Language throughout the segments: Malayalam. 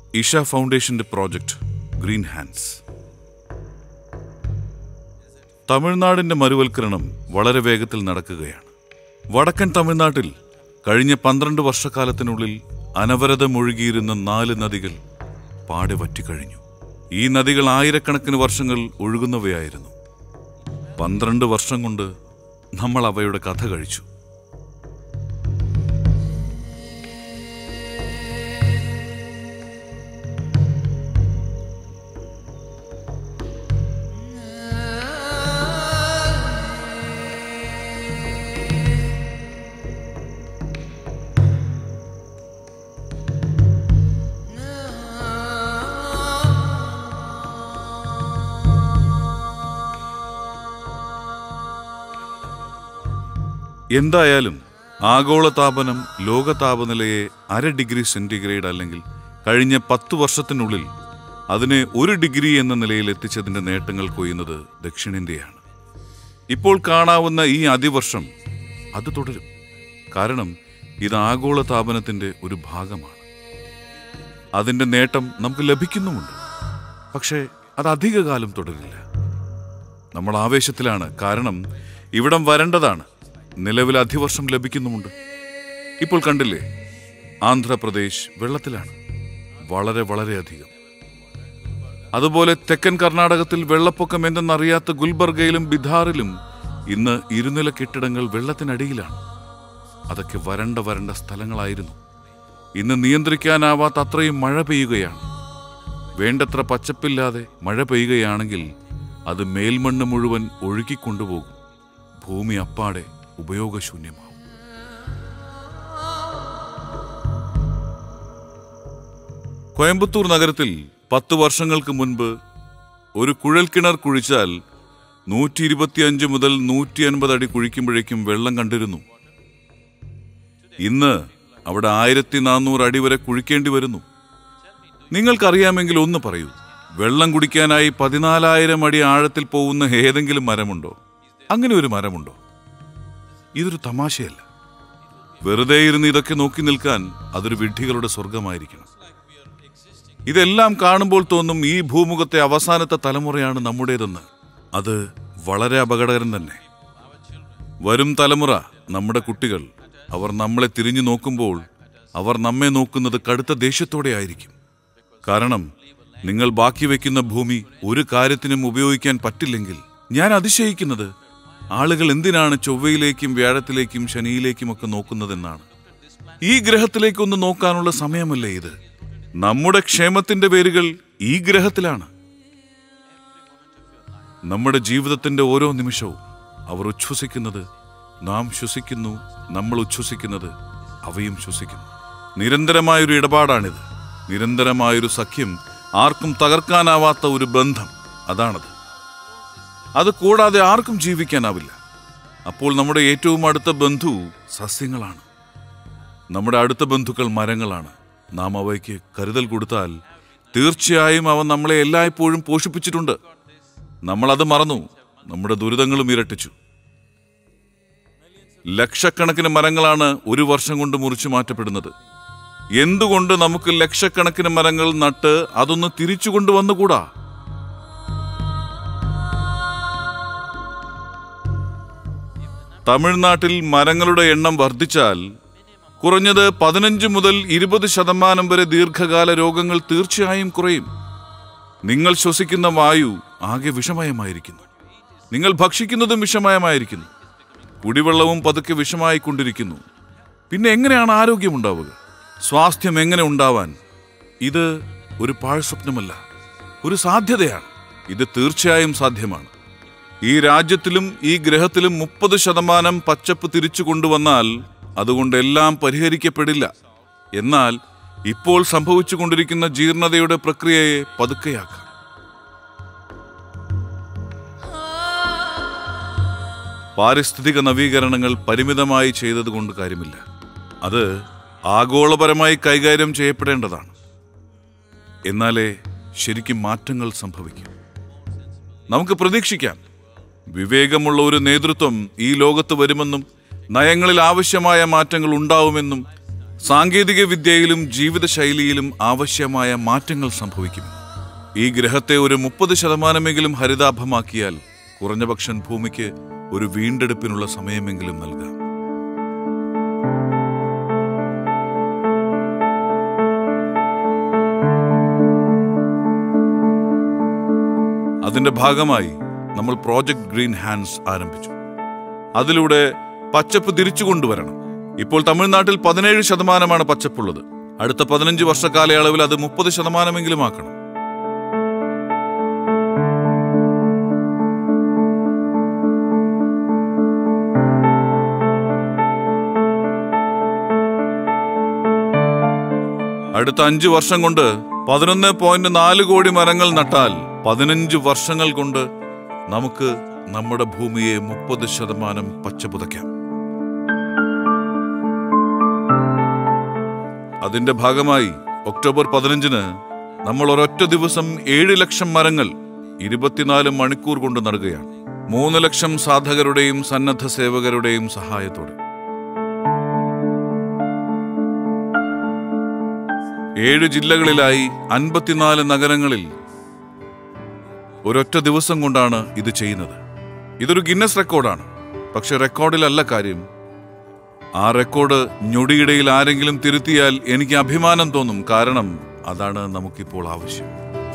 ഇഷ ഫൗണ്ടേഷന്റെ പ്രോജക്റ്റ് ഗ്രീൻ ഹാൻഡ്സ്. തമിഴ്നാടിന്റെ മരുവൽക്കരണം വളരെ വേഗത്തിൽ നടക്കുകയാണ്. വടക്കൻ തമിഴ്നാട്ടിൽ കഴിഞ്ഞ 12 വർഷക്കാലത്തിനുള്ളിൽ അനവരതം ഒഴുകിയിരുന്ന 4 നദികൾ പാടെ വറ്റിക്കഴിഞ്ഞു. ഈ നദികൾ ആയിരക്കണക്കിന് വർഷങ്ങൾ ഒഴുകുന്നവയായിരുന്നു. 12 വർഷം കൊണ്ട് നമ്മൾ അവയുടെ കഥ കഴിച്ചു. എന്തായാലും ആഗോളതാപനം ലോകതാപനിലയെ 0.5 ഡിഗ്രി സെന്റിഗ്രേഡ് അല്ലെങ്കിൽ കഴിഞ്ഞ 10 വർഷത്തിനുള്ളിൽ അതിനെ 1 ഡിഗ്രി എന്ന നിലയിൽ എത്തിച്ചതിന്റെ നേട്ടങ്ങൾ കൊയ്യുന്നത് ദക്ഷിണേന്ത്യയാണ്. ഇപ്പോൾ കാണാവുന്ന ഈ അതിവർഷം അത് തുടരും. കാരണം ഇത് ആഗോളതാപനത്തിന്റെ ഒരു ഭാഗമാണ്. അതിന്റെ നേട്ടം നമുക്ക് ലഭിക്കുന്നുമുണ്ട്. പക്ഷേ അത് അധികകാലം തുടരില്ല. നമ്മൾ ആവേശത്തിലാണ്. കാരണം ഇവിടം വരേണ്ടതാണ്. നിലവിൽ അതിവർഷം ലഭിക്കുന്നുമുണ്ട്. ഇപ്പോൾ കണ്ടില്ലേ, ആന്ധ്രാപ്രദേശ് വെള്ളത്തിലാണ്, വളരെ വളരെയധികം. അതുപോലെ തെക്കൻ കർണാടകത്തിൽ വെള്ളപ്പൊക്കം എന്തെന്നറിയാത്ത ഗുൽബർഗയിലും ബിഹാറിലും ഇന്ന് 2 നില കെട്ടിടങ്ങൾ വെള്ളത്തിനടിയിലാണ്. അതൊക്കെ വരണ്ട സ്ഥലങ്ങളായിരുന്നു. ഇന്ന് നിയന്ത്രിക്കാനാവാത്ത അത്രയും മഴ പെയ്യുകയാണ്. വേണ്ടത്ര പച്ചപ്പില്ലാതെ മഴ പെയ്യുകയാണെങ്കിൽ അത് മേൽമണ്ണ് മുഴുവൻ ഒഴുകിക്കൊണ്ടുപോകും. ഭൂമി അപ്പാടെ ഉപയോഗശൂന്യമാവും. കോയമ്പത്തൂർ നഗരത്തിൽ 10 വർഷങ്ങൾക്ക് മുൻപ് ഒരു കുഴൽക്കിണർ കുഴിച്ചാൽ 125 മുതൽ 150 അടി കുഴിക്കുമ്പോഴേക്കും വെള്ളം കണ്ടിരുന്നു. ഇന്ന് അവിടെ 1400 അടി വരെ കുഴിക്കേണ്ടി വരുന്നു. നിങ്ങൾക്കറിയാമെങ്കിൽ ഒന്ന് പറയൂ, വെള്ളം കുടിക്കാനായി 14,000 അടി ആഴത്തിൽ പോകുന്ന ഏതെങ്കിലും മരമുണ്ടോ? അങ്ങനെ ഒരു മരമുണ്ടോ? ഇതൊരു തമാശയല്ല. വെറുതെ ഇരുന്ന് ഇതൊക്കെ നോക്കി നിൽക്കാൻ അതൊരു വിഡ്ഢികളുടെ സ്വർഗമായിരിക്കണം. ഇതെല്ലാം കാണുമ്പോൾ തോന്നും ഈ ഭൂമുഖത്തെ അവസാനത്തെ തലമുറയാണ് നമ്മുടേതെന്ന്. അത് വളരെ അപകടകരം തന്നെ. വരും തലമുറ, നമ്മുടെ കുട്ടികൾ, അവർ നമ്മളെ തിരിഞ്ഞു നോക്കുമ്പോൾ അവർ നമ്മെ നോക്കുന്നത് കടുത്ത ദേഷ്യത്തോടെ ആയിരിക്കും. കാരണം നിങ്ങൾ ബാക്കി വയ്ക്കുന്ന ഭൂമി ഒരു കാര്യത്തിനും ഉപയോഗിക്കാൻ പറ്റില്ലെങ്കിൽ ഞാൻ അതിശയിക്കുന്നത് ആളുകൾ എന്തിനാണ് ചൊവ്വയിലേക്കും വ്യാഴത്തിലേക്കും ശനിയിലേക്കും ഒക്കെ നോക്കുന്നതെന്നാണ്. ഈ ഗ്രഹത്തിലേക്കൊന്ന് നോക്കാനുള്ള സമയമല്ലേ ഇത്? നമ്മുടെ ക്ഷേമത്തിന്റെ വേരുകൾ ഈ ഗ്രഹത്തിലാണ്. നമ്മുടെ ജീവിതത്തിന്റെ ഓരോ നിമിഷവും അവർ ഉച്ഛ്വസിക്കുന്നത് നാം ശ്വസിക്കുന്നു, നമ്മൾ ഉച്ഛ്വസിക്കുന്നത് അവയും ശ്വസിക്കുന്നു. നിരന്തരമായൊരു ഇടപാടാണിത്. നിരന്തരമായൊരു സഖ്യം, ആർക്കും തകർക്കാനാവാത്ത ഒരു ബന്ധം. അതാണത്. അത് കൂടാതെ ആർക്കും ജീവിക്കാനാവില്ല. അപ്പോൾ നമ്മുടെ ഏറ്റവും അടുത്ത ബന്ധു സസ്യങ്ങളാണ്. നമ്മുടെ അടുത്ത ബന്ധുക്കൾ മരങ്ങളാണ്. നാം അവയ്ക്ക് കരുതൽ കൊടുത്താൽ തീർച്ചയായും അവ നമ്മളെ എല്ലായ്പ്പോഴും പോഷിപ്പിച്ചിട്ടുണ്ട്. നമ്മളത് മറന്നു. നമ്മുടെ ദുരിതങ്ങളും ഇരട്ടിച്ചു. ലക്ഷക്കണക്കിന് മരങ്ങളാണ് ഒരു വർഷം കൊണ്ട് മുറിച്ചു മാറ്റപ്പെടുന്നത്. എന്തുകൊണ്ട് നമുക്ക് ലക്ഷക്കണക്കിന് മരങ്ങൾ നട്ട് അതൊന്ന് തിരിച്ചു കൊണ്ടുവന്നുകൂടാ? തമിഴ്നാട്ടിൽ മരങ്ങളുടെ എണ്ണം വർദ്ധിച്ചാൽ കുറഞ്ഞത് 15 മുതൽ 20% വരെ ദീർഘകാല രോഗങ്ങൾ തീർച്ചയായും കുറയും. നിങ്ങൾ ശ്വസിക്കുന്ന വായു ആകെ വിഷമയമായിരിക്കുന്നു. നിങ്ങൾ ഭക്ഷിക്കുന്നതും വിഷമയമായിരിക്കുന്നു. കുടിവെള്ളവും പതുക്കെ വിഷമായിക്കൊണ്ടിരിക്കുന്നു. പിന്നെ എങ്ങനെയാണ് ആരോഗ്യമുണ്ടാവുക? സ്വാസ്ഥ്യം എങ്ങനെ ഉണ്ടാവാൻ? ഇത് ഒരു പാഴ്സ്വപ്നമല്ല, ഒരു സാധ്യതയാണ്. ഇത് തീർച്ചയായും സാധ്യമാണ്. ഈ രാജ്യത്തിലും ഈ ഗ്രഹത്തിലും 30% പച്ചപ്പ് തിരിച്ചു കൊണ്ടുവന്നാൽ അതുകൊണ്ട് എല്ലാം പരിഹരിക്കപ്പെടില്ല. എന്നാൽ ഇപ്പോൾ സംഭവിച്ചുകൊണ്ടിരിക്കുന്ന ജീർണതയുടെ പ്രക്രിയയെ പതുക്കെയാക്കാം. പാരിസ്ഥിതിക നവീകരണങ്ങൾ പരിമിതമായി ചെയ്തതുകൊണ്ട് കാര്യമില്ല. അത് ആഗോളപരമായി കൈകാര്യം ചെയ്യപ്പെടേണ്ടതാണ്. എന്നാലേ ശരിക്കും മാറ്റങ്ങൾ സംഭവിക്കും. നമുക്ക് പ്രതീക്ഷിക്കാം, വിവേകമുള്ള ഒരു നേതൃത്വം ഈ ലോകത്ത് വരുമെന്നും നയങ്ങളിൽ ആവശ്യമായ മാറ്റങ്ങൾ ഉണ്ടാവുമെന്നും സാങ്കേതിക വിദ്യയിലും ജീവിതശൈലിയിലും ആവശ്യമായ മാറ്റങ്ങൾ സംഭവിക്കും. ഈ ഗ്രഹത്തെ ഒരു 30% ഹരിതാഭമാക്കിയാൽ കുറഞ്ഞപക്ഷം ഭൂമിക്ക് ഒരു വീണ്ടെടുപ്പിനുള്ള സമയമെങ്കിലും നൽകാം. അതിന്റെ ഭാഗമായി നമ്മൾ പ്രോജക്ട് ഗ്രീൻ ഹാൻഡ്സ് ആരംഭിച്ചു. അതിലൂടെ പച്ചപ്പ് തിരിച്ചു കൊണ്ടുവരണം. ഇപ്പോൾ തമിഴ്നാട്ടിൽ 17% പച്ചപ്പുള്ളത്. അടുത്ത 15 വർഷ കാലയളവിൽ അത് 30% ആക്കണം. അടുത്ത 5 വർഷം കൊണ്ട് 11.4 കോടി മരങ്ങൾ നട്ടാൽ 15 വർഷങ്ങൾ കൊണ്ട് നമുക്ക് നമ്മുടെ ഭൂമിയെ 30% പച്ച പുതയ്ക്കാം. അതിന്റെ ഭാഗമായി ഒക്ടോബർ 15 നമ്മൾ ഒരൊറ്റ ദിവസം 7 ലക്ഷം മരങ്ങൾ 24 മണിക്കൂർ കൊണ്ട് നടുകയാണ്. 3 ലക്ഷം സാധകരുടെയും സന്നദ്ധ സേവകരുടെയും സഹായത്തോടെ. 7 ജില്ലകളിലായി 54 നഗരങ്ങളിൽ ഒരൊറ്റ ദിവസം കൊണ്ടാണ് ഇത് ചെയ്യുന്നത്. ഇതൊരു ഗിന്നസ് റെക്കോർഡാണ്. പക്ഷെ റെക്കോർഡിലല്ല കാര്യം. ആ റെക്കോർഡ് ഞൊടിയിടയിൽ ആരെങ്കിലും തിരുത്തിയാൽ എനിക്ക് അഭിമാനം തോന്നും. കാരണം അതാണ് നമുക്കിപ്പോൾ ആവശ്യം.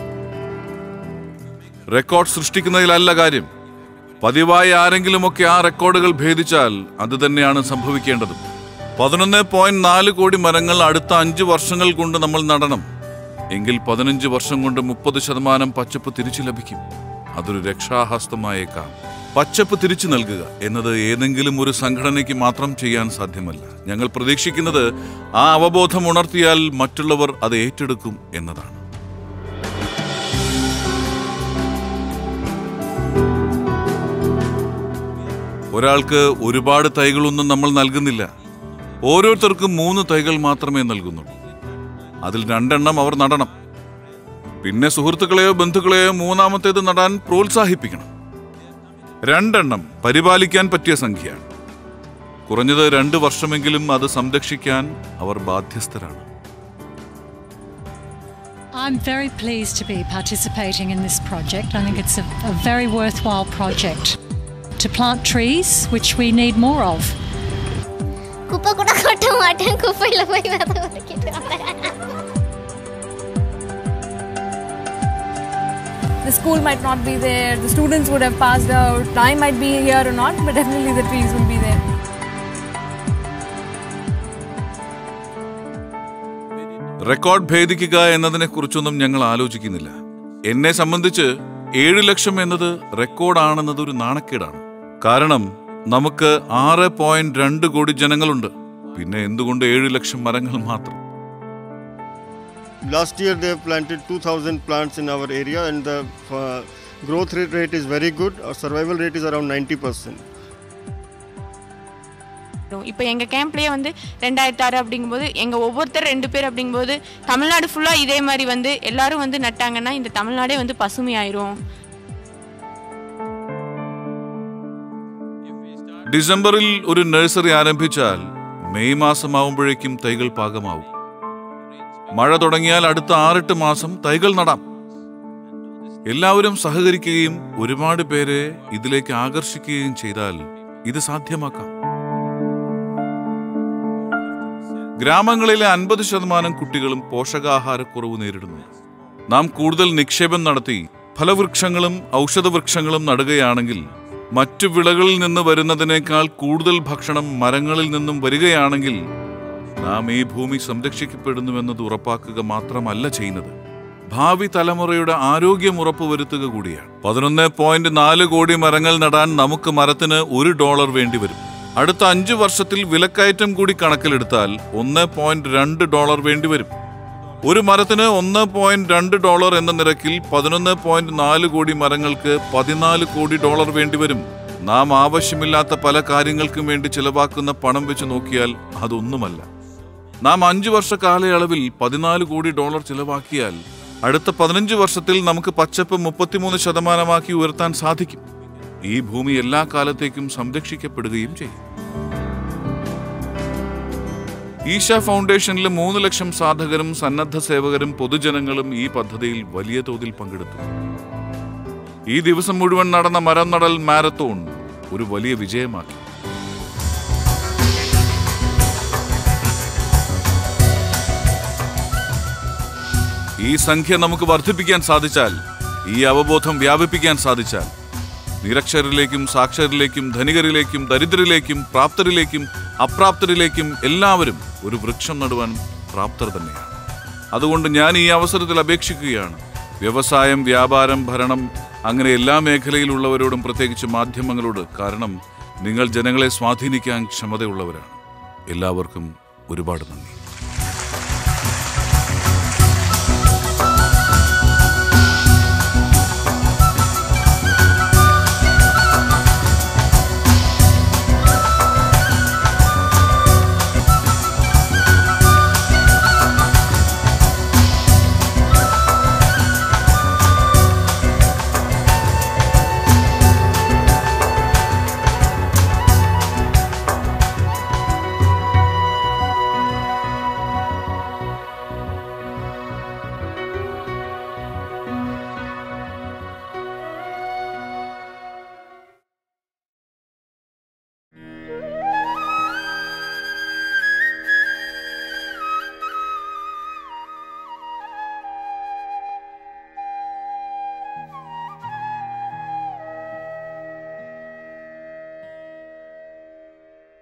റെക്കോർഡ് സൃഷ്ടിക്കുന്നതിലല്ല കാര്യം. പതിവായി ആരെങ്കിലുമൊക്കെ ആ റെക്കോർഡുകൾ ഭേദിച്ചാൽ അത് തന്നെയാണ് സംഭവിക്കേണ്ടത്. 11.4 കോടി മരങ്ങൾ അടുത്ത 5 വർഷങ്ങൾ കൊണ്ട് നമ്മൾ നടണം. എങ്കിൽ 15 വർഷം കൊണ്ട് 30% പച്ചപ്പ് തിരിച്ചു ലഭിക്കും. അതൊരു രക്ഷാഹസ്തമായേക്കാം. പച്ചപ്പ് തിരിച്ചു നൽകുക എന്നത് ഏതെങ്കിലും ഒരു സംഘടനയ്ക്ക് മാത്രം ചെയ്യാൻ സാധ്യമല്ല. ഞങ്ങൾ പ്രതീക്ഷിക്കുന്നത് ആ അവബോധം ഉണർത്തിയാൽ മറ്റുള്ളവർ അത് ഏറ്റെടുക്കും എന്നതാണ്. ഒരാൾക്ക് ഒരുപാട് തൈകളൊന്നും നമ്മൾ നൽകുന്നില്ല. ഓരോരുത്തർക്കും 3 തൈകൾ മാത്രമേ നൽകുന്നുള്ളൂ. അതിൽ 2 എണ്ണം അവർ നടണം. പിന്നെ സുഹൃത്തുക്കളെയോ ബന്ധുക്കളെയോ 3ാമത്തേത് നടാൻ പ്രോത്സാഹിപ്പിക്കണം. 2 എണ്ണം പരിപാലിക്കാൻ പറ്റിയ സംഖ്യയാണ്. കുറഞ്ഞത് 2 വർഷമെങ്കിലും അത് സംരക്ഷിക്കാൻ അവർ ബാധ്യസ്ഥരാണ്. I'm very pleased to be participating in this project. I think it's a very worthwhile project to plant trees, which we need more of. കുപ്പ കൂടെ കൊട്ട മാറ്റാൻ കുപ്പയില പോയി വെറുതെ ഒതുക്കിട്ട് The school might not be there, the students would have passed out, I might be here or not, but definitely the trees will be there. Record ഭേദിക്കുക എന്നതിനെ കുറിച്ചൊന്നും ഞങ്ങൾ ആലോചിക്കുന്നില്ല. എന്നെ സംബന്ധിച്ച് 7 ലക്ഷം എന്നത് റെക്കോർഡാണെന്നത് ഒരു നാണക്കേടാണ്. കാരണം നമുക്ക് 6.2 കോടി ജനങ്ങളുണ്ട്. പിന്നെ എന്തുകൊണ്ട് 7 ലക്ഷം മരങ്ങൾ മാത്രം? Last year they planted 2,000 plants in our area and the growth rate is very good. Our survival rate is around 90%. இப்போ எங்கள் கேம்ப்லேயே வந்து 2006 அப்படிங்கும்போது எங்கள் ஒவ்வொருத்தர் 2 பேர் அப்படிங்கும்போது தமிழ்நாடு ஃபுல்லாக இதே மாதிரி வந்து எல்லாரும் வந்து நட்டாங்கன்னா இந்த தமிழ்நாடே வந்து பசுமையாயிரும். ഡിസംബറിൽ ഒരു നഴ്സറി ആരംഭിച്ചാൽ മെയ് മാസമാവുമ്പോഴേക്കും തൈകൾ പാകമാവും. മഴ തുടങ്ങിയാൽ അടുത്ത 6-8 മാസം തൈകൾ നടാം. എല്ലാവരും സഹകരിക്കുകയും ഒരുപാട് പേരെ ഇതിലേക്ക് ആകർഷിക്കുകയും ചെയ്താൽ ഇത് സാധ്യമാക്കാം. ഗ്രാമങ്ങളിലെ 50% കുട്ടികളും പോഷകാഹാരക്കുറവ് നേരിടുന്നു. നാം കൂടുതൽ നിക്ഷേപം നടത്തി ഫലവൃക്ഷങ്ങളും ഔഷധവൃക്ഷങ്ങളും നടുകയാണെങ്കിൽ, മറ്റു വിളകളിൽ നിന്ന് വരുന്നതിനേക്കാൾ കൂടുതൽ ഭക്ഷണം മരങ്ങളിൽ നിന്നും വരികയാണെങ്കിൽ നാം ഈ ഭൂമി സംരക്ഷിക്കപ്പെടുന്നുവെന്നത് ഉറപ്പാക്കുക മാത്രമല്ല ചെയ്യുന്നത്, ഭാവി തലമുറയുടെ ആരോഗ്യം ഉറപ്പുവരുത്തുക കൂടിയാണ്. 11.4 കോടി മരങ്ങൾ നടാൻ നമുക്ക് മരത്തിന് $1 വേണ്ടിവരും. അടുത്ത 5 വർഷത്തിൽ വിലക്കയറ്റം കൂടി കണക്കിലെടുത്താൽ $1.2 വേണ്ടിവരും. ഒരു മരത്തിന് $1.2 എന്ന നിരക്കിൽ 11.4 കോടി മരങ്ങൾക്ക് $14 കോടി വേണ്ടിവരും. നാം ആവശ്യമില്ലാത്ത പല കാര്യങ്ങൾക്കും വേണ്ടി ചിലവാക്കുന്ന പണം വെച്ച് നോക്കിയാൽ അതൊന്നുമല്ല. നാം 5 വർഷ കാലയളവിൽ $14 കോടി ചിലവാക്കിയാൽ അടുത്ത 15 വർഷത്തിൽ നമുക്ക് പച്ചപ്പ് 33% ഉയർത്താൻ സാധിക്കും. ഈ ഭൂമി എല്ലാ കാലത്തേക്കും സംരക്ഷിക്കപ്പെടുകയും ചെയ്യും. ഈശ ഫൗണ്ടേഷനിലെ 3 ലക്ഷം സാധകരും സന്നദ്ധ സേവകരും പൊതുജനങ്ങളും ഈ പദ്ധതിയിൽ വലിയ തോതിൽ പങ്കെടുത്തു. ഈ ദിവസം മുഴുവൻ നടന്ന മരം നടൽ മാരത്തോൺ ഒരു വലിയ വിജയമാക്കി. ഈ സംഖ്യ നമുക്ക് വർദ്ധിപ്പിക്കാൻ സാധിച്ചാൽ, ഈ അവബോധം വ്യാപിപ്പിക്കാൻ സാധിച്ചാൽ, നിരക്ഷരിലേക്കും സാക്ഷരിലേക്കും ധനികരിലേക്കും ദരിദ്രരിലേക്കും പ്രാപ്തരിലേക്കും അപ്രാപ്തരിലേക്കും എല്ലാവരും ഒരു വൃക്ഷം നടുവാൻ പ്രാപ്തർ തന്നെയാണ്. അതുകൊണ്ട് ഞാൻ ഈ അവസരത്തിൽ അപേക്ഷിക്കുകയാണ്, വ്യവസായം, വ്യാപാരം, ഭരണം, അങ്ങനെ എല്ലാ മേഖലയിലുള്ളവരോടും, പ്രത്യേകിച്ച് മാധ്യമങ്ങളോട്. കാരണം നിങ്ങൾ ജനങ്ങളെ സ്വാധീനിക്കാൻ ക്ഷമതയുള്ളവരാണ്. എല്ലാവർക്കും ഒരുപാട് നന്ദി.